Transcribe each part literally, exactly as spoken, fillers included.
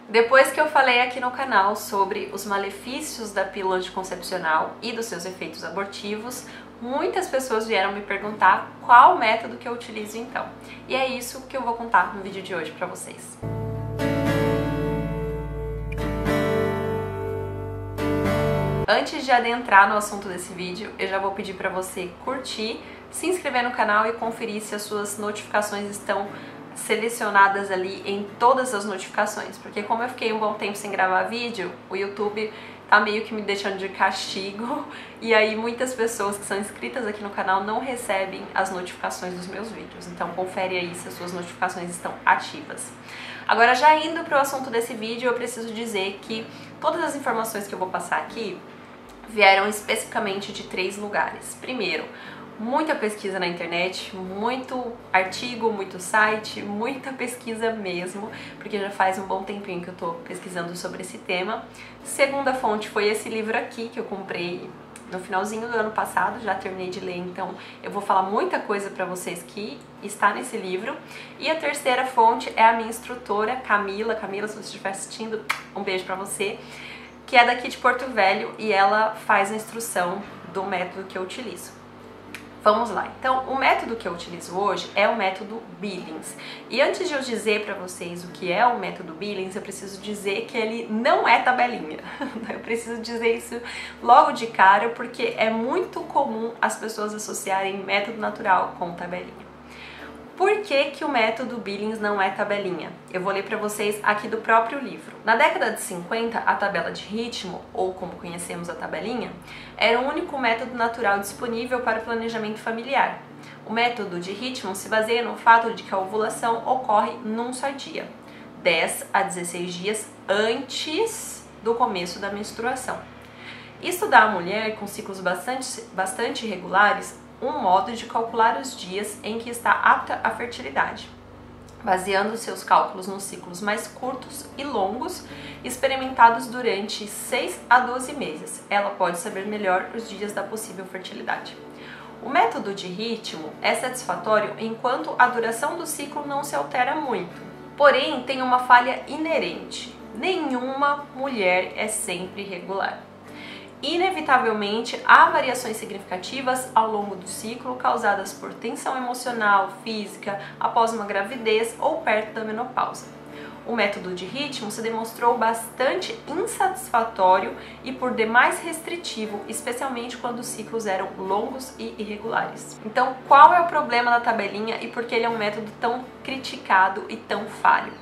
Depois que eu falei aqui no canal sobre os malefícios da pílula anticoncepcional e dos seus efeitos abortivos, muitas pessoas vieram me perguntar qual método que eu utilizo então. E é isso que eu vou contar no vídeo de hoje pra vocês. Antes de adentrar no assunto desse vídeo, eu já vou pedir pra você curtir, se inscrever no canal e conferir se as suas notificações estão selecionadas ali em todas as notificações, porque como eu fiquei um bom tempo sem gravar vídeo, o YouTube tá meio que me deixando de castigo e aí muitas pessoas que são inscritas aqui no canal não recebem as notificações dos meus vídeos, então confere aí se as suas notificações estão ativas. Agora, já indo para o assunto desse vídeo, eu preciso dizer que todas as informações que eu vou passar aqui vieram especificamente de três lugares. Primeiro, muita pesquisa na internet, muito artigo, muito site, muita pesquisa mesmo, porque já faz um bom tempinho que eu tô pesquisando sobre esse tema. Segunda fonte foi esse livro aqui, que eu comprei no finalzinho do ano passado, já terminei de ler, então eu vou falar muita coisa pra vocês que está nesse livro. E a terceira fonte é a minha instrutora, Camila. Camila, se você estiver assistindo, um beijo pra você, que é daqui de Porto Velho e ela faz a instrução do método que eu utilizo. Vamos lá, então o método que eu utilizo hoje é o método Billings. E antes de eu dizer para vocês o que é o método Billings, eu preciso dizer que ele não é tabelinha. Eu preciso dizer isso logo de cara, porque é muito comum as pessoas associarem método natural com tabelinha. Por que que o método Billings não é tabelinha? Eu vou ler para vocês aqui do próprio livro. Na década de cinquenta, a tabela de ritmo, ou como conhecemos a tabelinha, era o único método natural disponível para o planejamento familiar. O método de ritmo se baseia no fato de que a ovulação ocorre num só dia, dez a dezesseis dias antes do começo da menstruação. Isso dá à mulher com ciclos bastante, bastante irregulares um modo de calcular os dias em que está apta à fertilidade, baseando seus cálculos nos ciclos mais curtos e longos, experimentados durante seis a doze meses. Ela pode saber melhor os dias da possível fertilidade. O método de ritmo é satisfatório enquanto a duração do ciclo não se altera muito. Porém, tem uma falha inerente: nenhuma mulher é sempre regular. Inevitavelmente, há variações significativas ao longo do ciclo causadas por tensão emocional, física, após uma gravidez ou perto da menopausa. O método de ritmo se demonstrou bastante insatisfatório e por demais restritivo, especialmente quando os ciclos eram longos e irregulares. Então, qual é o problema da tabelinha e por que ele é um método tão criticado e tão falho?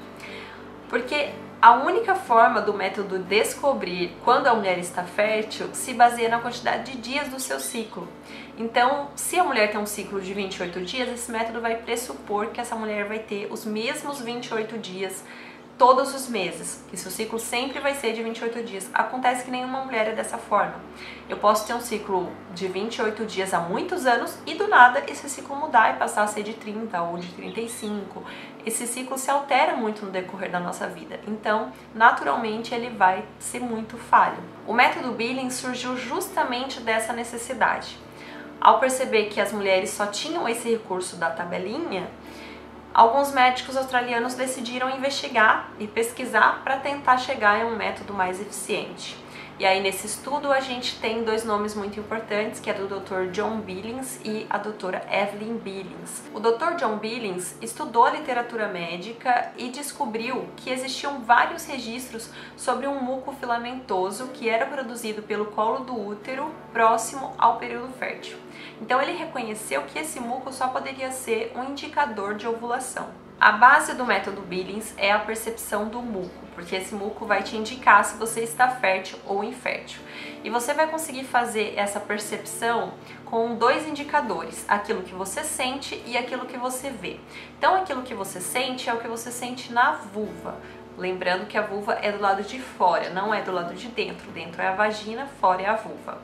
Porque a única forma do método descobrir quando a mulher está fértil se baseia na quantidade de dias do seu ciclo. Então, se a mulher tem um ciclo de vinte e oito dias, esse método vai pressupor que essa mulher vai ter os mesmos vinte e oito dias todos os meses, que seu ciclo sempre vai ser de vinte e oito dias. Acontece que nenhuma mulher é dessa forma. Eu posso ter um ciclo de vinte e oito dias há muitos anos e do nada esse ciclo mudar e passar a ser de trinta ou de trinta e cinco. Esse ciclo se altera muito no decorrer da nossa vida, então naturalmente ele vai ser muito falho. O método Billings surgiu justamente dessa necessidade. Ao perceber que as mulheres só tinham esse recurso da tabelinha, alguns médicos australianos decidiram investigar e pesquisar para tentar chegar em um método mais eficiente. E aí nesse estudo a gente tem dois nomes muito importantes, que é do doutor John Billings e a doutora Evelyn Billings. O doutor John Billings estudou a literatura médica e descobriu que existiam vários registros sobre um muco filamentoso que era produzido pelo colo do útero próximo ao período fértil. Então ele reconheceu que esse muco só poderia ser um indicador de ovulação. A base do método Billings é a percepção do muco, porque esse muco vai te indicar se você está fértil ou infértil. E você vai conseguir fazer essa percepção com dois indicadores, aquilo que você sente e aquilo que você vê. Então aquilo que você sente é o que você sente na vulva. Lembrando que a vulva é do lado de fora, não é do lado de dentro. Dentro é a vagina, fora é a vulva.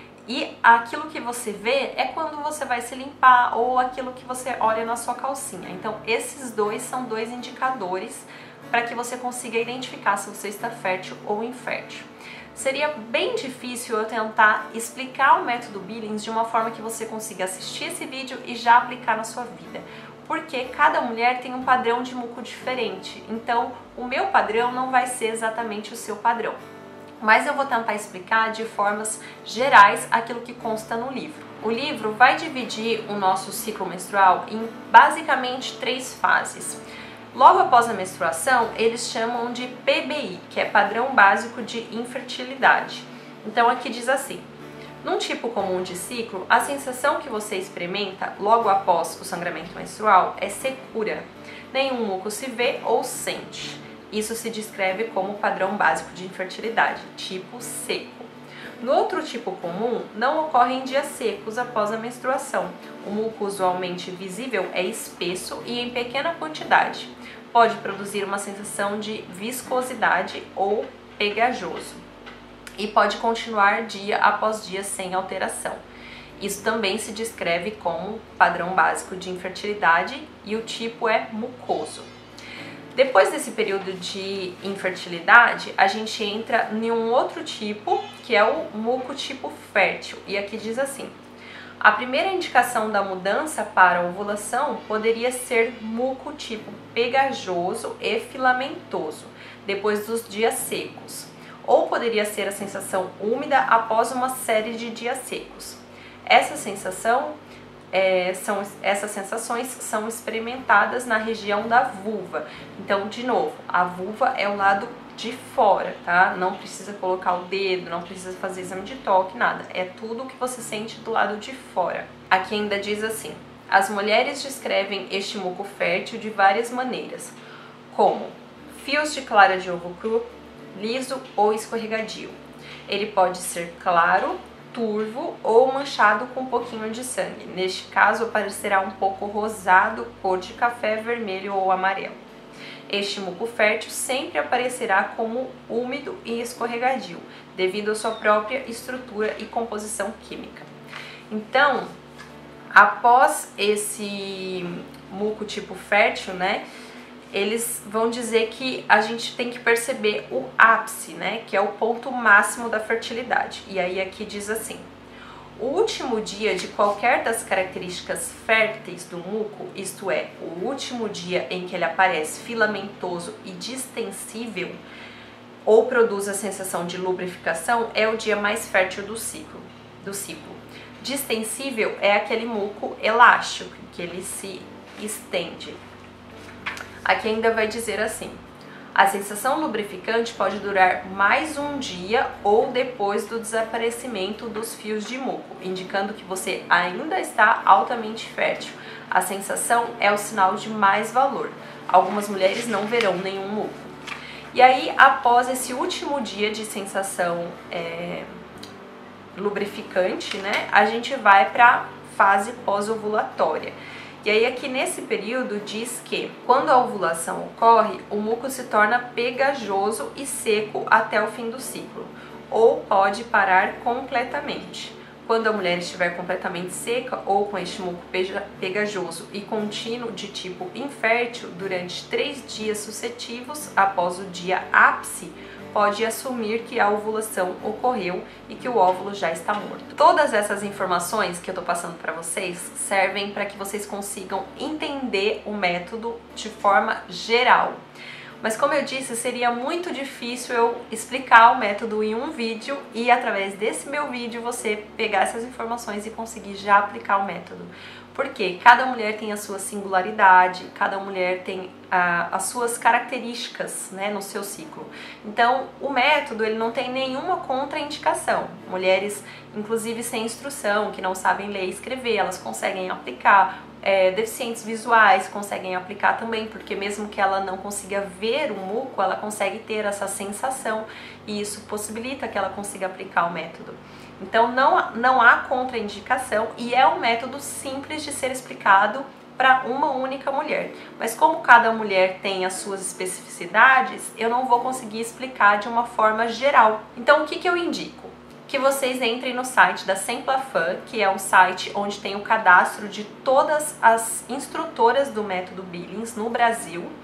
E aquilo que você vê é quando você vai se limpar ou aquilo que você olha na sua calcinha. Então esses dois são dois indicadores para que você consiga identificar se você está fértil ou infértil. Seria bem difícil eu tentar explicar o método Billings de uma forma que você consiga assistir esse vídeo e já aplicar na sua vida. porque cada mulher tem um padrão de muco diferente. Então, o meu padrão não vai ser exatamente o seu padrão. Mas eu vou tentar explicar de formas gerais aquilo que consta no livro. O livro vai dividir o nosso ciclo menstrual em basicamente três fases. Logo após a menstruação, eles chamam de P B I, que é padrão básico de infertilidade. Então aqui diz assim: num tipo comum de ciclo, a sensação que você experimenta logo após o sangramento menstrual é secura. Nenhum muco se vê ou sente. Isso se descreve como padrão básico de infertilidade, tipo seco. No outro tipo comum, não ocorrem dias secos após a menstruação. O muco usualmente visível é espesso e em pequena quantidade. Pode produzir uma sensação de viscosidade ou pegajoso. E pode continuar dia após dia sem alteração. Isso também se descreve como padrão básico de infertilidade e o tipo é mucoso. Depois desse período de infertilidade, a gente entra em um outro tipo, que é o muco tipo fértil. E aqui diz assim: a primeira indicação da mudança para a ovulação poderia ser muco tipo pegajoso e filamentoso, depois dos dias secos. Ou poderia ser a sensação úmida após uma série de dias secos. Essa sensação, é, são, essas sensações são experimentadas na região da vulva. Então, de novo, a vulva é o lado de fora, tá? Não precisa colocar o dedo, não precisa fazer exame de toque, nada. É tudo que você sente do lado de fora. Aqui ainda diz assim: as mulheres descrevem este muco fértil de várias maneiras, como fios de clara de ovo cru, liso ou escorregadio. Ele pode ser claro, turvo ou manchado com um pouquinho de sangue. Neste caso, aparecerá um pouco rosado, cor de café, vermelho ou amarelo. Este muco fértil sempre aparecerá como úmido e escorregadio, devido à sua própria estrutura e composição química. Então, após esse muco tipo fértil, né, eles vão dizer que a gente tem que perceber o ápice, né, que é o ponto máximo da fertilidade. E aí aqui diz assim: o último dia de qualquer das características férteis do muco, isto é, o último dia em que ele aparece filamentoso e distensível ou produz a sensação de lubrificação, é o dia mais fértil do ciclo. Do ciclo. Distensível é aquele muco elástico, que ele se estende. Aqui ainda vai dizer assim: a sensação lubrificante pode durar mais um dia ou depois do desaparecimento dos fios de muco, indicando que você ainda está altamente fértil. A sensação é o sinal de mais valor. Algumas mulheres não verão nenhum muco. E aí, após esse último dia de sensação é, lubrificante, né, a gente vai para a fase pós-ovulatória. E aí aqui nesse período diz que quando a ovulação ocorre, o muco se torna pegajoso e seco até o fim do ciclo, ou pode parar completamente. Quando a mulher estiver completamente seca ou com este muco pegajoso e contínuo de tipo infértil durante três dias sucessivos após o dia ápice, pode assumir que a ovulação ocorreu e que o óvulo já está morto. Todas essas informações que eu tô passando para vocês servem para que vocês consigam entender o método de forma geral. Mas como eu disse, seria muito difícil eu explicar o método em um vídeo e através desse meu vídeo você pegar essas informações e conseguir já aplicar o método. Porque cada mulher tem a sua singularidade, cada mulher tem ah, as suas características, né, no seu ciclo. Então, o método ele não tem nenhuma contraindicação. Mulheres, inclusive sem instrução, que não sabem ler e escrever, elas conseguem aplicar. É, deficientes visuais conseguem aplicar também, porque mesmo que ela não consiga ver o muco, ela consegue ter essa sensação e isso possibilita que ela consiga aplicar o método. Então não, não há contraindicação e é um método simples de ser explicado para uma única mulher. Mas como cada mulher tem as suas especificidades, eu não vou conseguir explicar de uma forma geral. Então o que, que eu indico? Que vocês entrem no site da Semplafan, que é um site onde tem o cadastro de todas as instrutoras do método Billings no Brasil.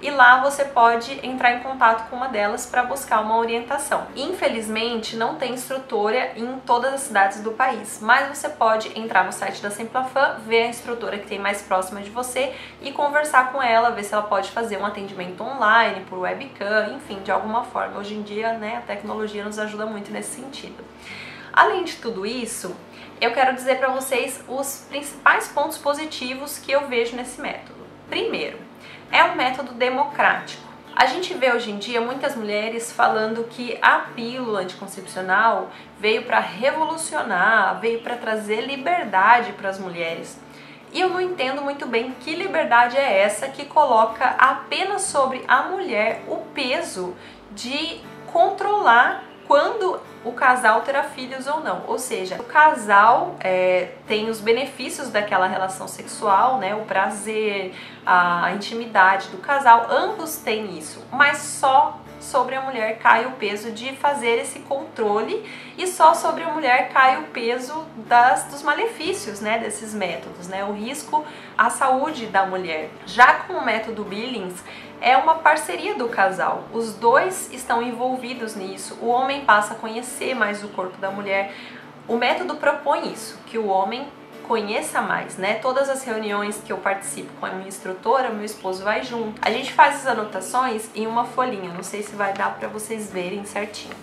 e lá você pode entrar em contato com uma delas para buscar uma orientação. Infelizmente, não tem instrutora em todas as cidades do país, mas você pode entrar no site da Semplafan, ver a instrutora que tem mais próxima de você e conversar com ela, ver se ela pode fazer um atendimento online, por webcam, enfim, de alguma forma. Hoje em dia, né, a tecnologia nos ajuda muito nesse sentido. Além de tudo isso, eu quero dizer para vocês os principais pontos positivos que eu vejo nesse método. Primeiro, é um método democrático. A gente vê hoje em dia muitas mulheres falando que a pílula anticoncepcional veio para revolucionar, veio para trazer liberdade para as mulheres. E eu não entendo muito bem que liberdade é essa que coloca apenas sobre a mulher o peso de controlar quando o casal terá filhos ou não. Ou seja, o casal é, tem os benefícios daquela relação sexual, né, o prazer, a intimidade do casal, ambos têm isso, mas só sobre a mulher cai o peso de fazer esse controle e só sobre a mulher cai o peso das, dos malefícios, né, desses métodos, né, o risco à saúde da mulher. Já com o método Billings, é uma parceria do casal, os dois estão envolvidos nisso, o homem passa a conhecer mais o corpo da mulher. O método propõe isso, que o homem conheça mais, né? Todas as reuniões que eu participo com a minha instrutora, meu esposo vai junto. A gente faz as anotações em uma folhinha, não sei se vai dar para vocês verem certinho.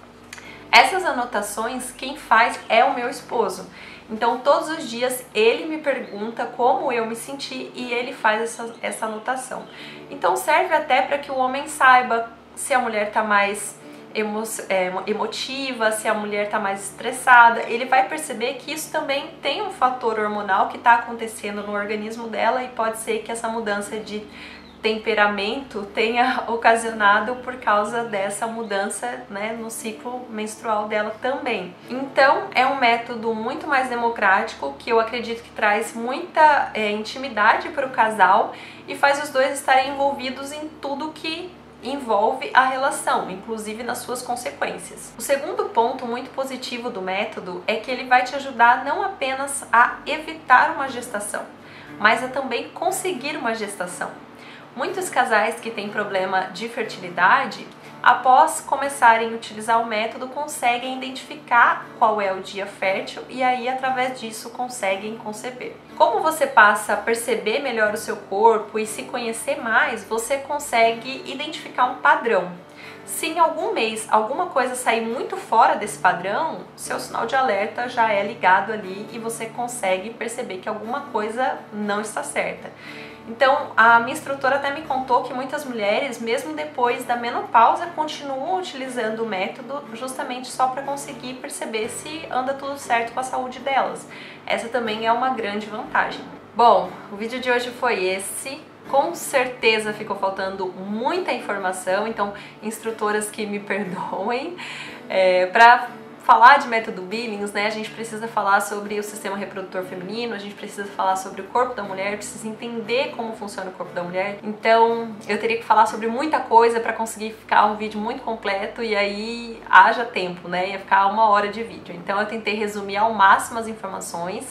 Essas anotações, quem faz é o meu esposo. Então, todos os dias ele me pergunta como eu me senti e ele faz essa, essa anotação. Então, serve até para que o homem saiba se a mulher está mais emo, é, emotiva, se a mulher está mais estressada. Ele vai perceber que isso também tem um fator hormonal que está acontecendo no organismo dela e pode ser que essa mudança de temperamento tenha ocasionado por causa dessa mudança, né, no ciclo menstrual dela também. Então é um método muito mais democrático que eu acredito que traz muita é, intimidade para o casal e faz os dois estarem envolvidos em tudo que envolve a relação, inclusive nas suas consequências. O segundo ponto muito positivo do método é que ele vai te ajudar não apenas a evitar uma gestação, mas a também conseguir uma gestação. Muitos casais que têm problema de fertilidade, após começarem a utilizar o método, conseguem identificar qual é o dia fértil e aí, através disso, conseguem conceber. Como você passa a perceber melhor o seu corpo e se conhecer mais, você consegue identificar um padrão. Se em algum mês alguma coisa sair muito fora desse padrão, seu sinal de alerta já é ligado ali e você consegue perceber que alguma coisa não está certa. Então, a minha instrutora até me contou que muitas mulheres, mesmo depois da menopausa, continuam utilizando o método justamente só para conseguir perceber se anda tudo certo com a saúde delas. Essa também é uma grande vantagem. Bom, o vídeo de hoje foi esse. Com certeza ficou faltando muita informação, então instrutoras que me perdoem. É, para falar de método Billings, né, a gente precisa falar sobre o sistema reprodutor feminino, a gente precisa falar sobre o corpo da mulher, precisa entender como funciona o corpo da mulher. Então eu teria que falar sobre muita coisa para conseguir ficar um vídeo muito completo e aí haja tempo, né, ia ficar uma hora de vídeo. Então eu tentei resumir ao máximo as informações.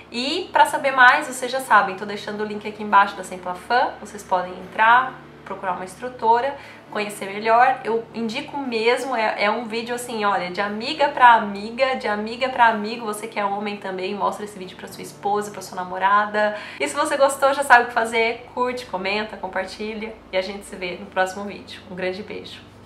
E para saber mais, vocês já sabem, estou deixando o link aqui embaixo da Semplafan, vocês podem entrar, procurar uma instrutora, conhecer melhor. Eu indico mesmo, é, é um vídeo assim, olha, de amiga para amiga, de amiga para amigo. Você que é homem também, mostra esse vídeo para sua esposa, para sua namorada. E se você gostou, já sabe o que fazer, curte, comenta, compartilha e a gente se vê no próximo vídeo. Um grande beijo!